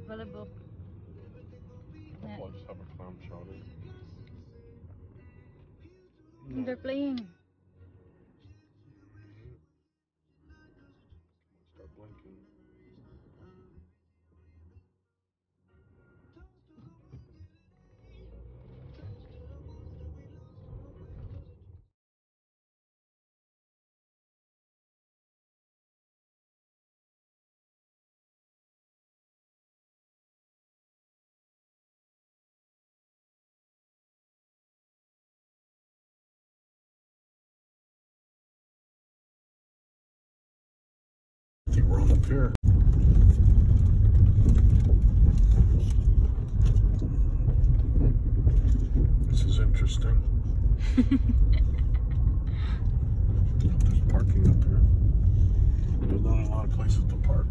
Volleyball. I'll just have a clam chowder. They're playing. Start blinking. I think we're on the pier. This is interesting. There's parking up here. There's not a lot of places to park.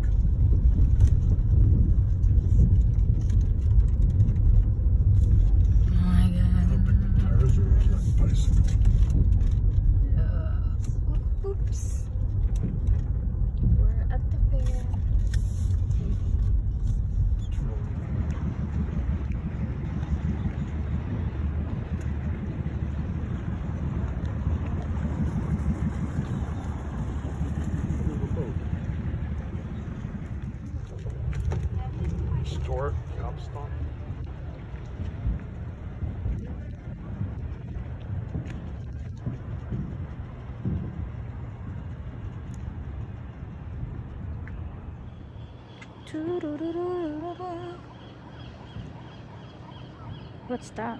Oh my god. How big the tires are on that bicycle. Oops. We're at the fair. It's really Store, Capstone. What's that?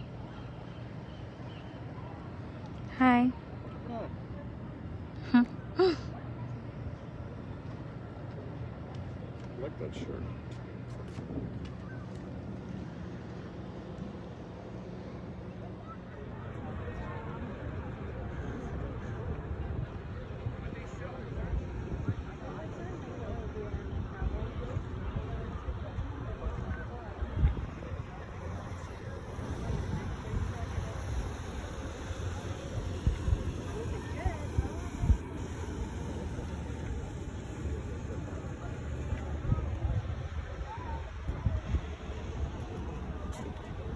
Hi. I like that shirt.